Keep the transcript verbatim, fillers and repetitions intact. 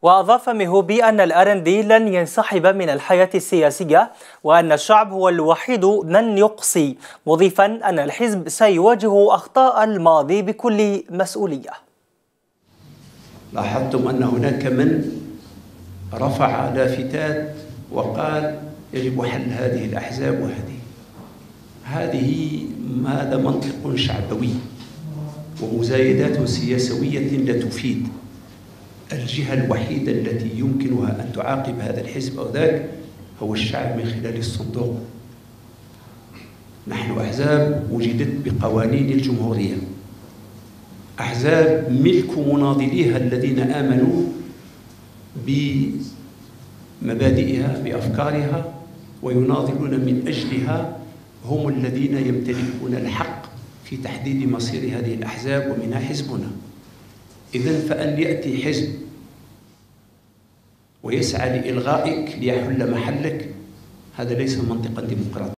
وأضاف مهوبي أن الآر إن دي لن ينسحب من الحياة السياسية وأن الشعب هو الوحيد من يقصي، مضيفا أن الحزب سيواجه أخطاء الماضي بكل مسؤولية. لاحظتم أن هناك من رفع لافتات وقال يجب حل هذه الأحزاب وهذه هذه هذا منطق شعبوي ومزايدات سياسوية لا تفيد. الجهة الوحيدة التي يمكنها أن تعاقب هذا الحزب أو ذاك هو الشعب من خلال الصندوق. نحن أحزاب وجدت بقوانين الجمهورية، أحزاب ملك مناضليها الذين آمنوا بمبادئها بأفكارها ويناضلون من أجلها، هم الذين يمتلكون الحق في تحديد مصير هذه الأحزاب ومنها حزبنا. إذن فأن يأتي حزب ويسعى لإلغائك ليحل محلك، هذا ليس منطقا ديمقراطيا.